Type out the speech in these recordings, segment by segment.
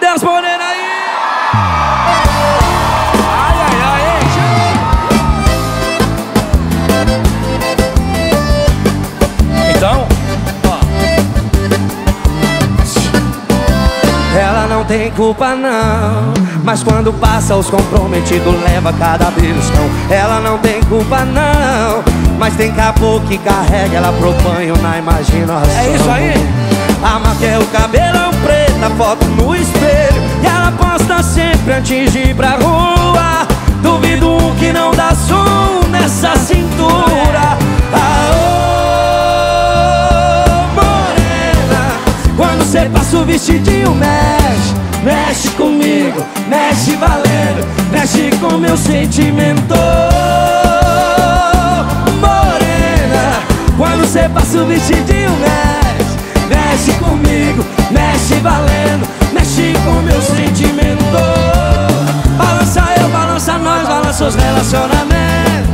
delas, morena aí. Ai, ai, ai, então, ó. Ela não tem culpa não, mas quando passa os comprometidos leva cada beliscão. Ela não tem culpa não, mas tem caboclo que carrega ela pro banho na imaginação. É isso aí. A marca é o cabelão preto, a foto no espelho, e ela posta sempre antes de ir pra rua. Duvido um que não dá som nessa cintura. Aô, morena, quando cê passa o vestidinho mexe, mexe comigo, mexe valendo, mexe com meu sentimento. Morena, quando cê passa o vestidinho mexe, mexe comigo, mexe valendo, mexe com meu sentimento. Balança eu, balança nós, balança os relacionamentos.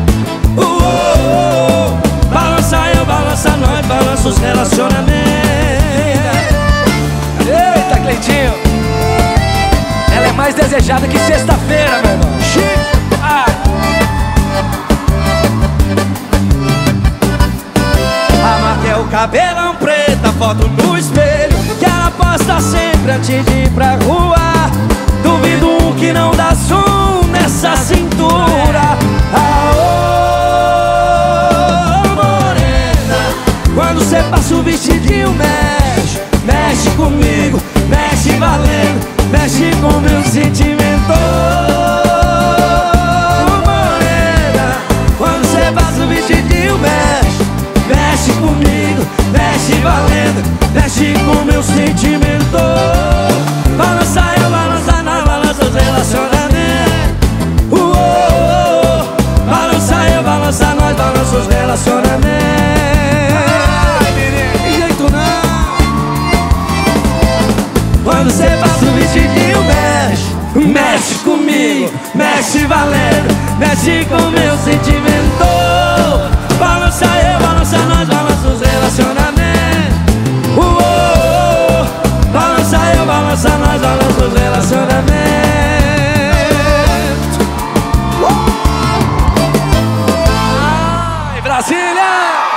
Balança eu, balança nós, balança os relacionamentos. Eita, Cleitinho, ela é mais desejada que sexta-feira, meu irmão. A marca é o cabelão preto, a foto no espelho, que ela posta sempre antes de ir pra rua. Duvido um que não dá som nessa cintura. Aô, morena, quando cê passa o vestidinho mexe, mexe comigo, mexe valendo, mexe com meu sentimento. Morena, quando cê passa o vestidinho mexe, mexe comigo, mexe valendo, mexe com meu sentimento. Balança eu, balança nós, balança os relacionamentos. Balança eu, balança nós, balança os relacionamentos. De jeito não. Quando cê passa o vestidinho mexe, mexe comigo, mexe valendo, mexe com meu sentimento. Balança eu, balança nós, balança os relacionamentos. Balança eu, balança nós, balança os relacionamentos. Ai, Brasília!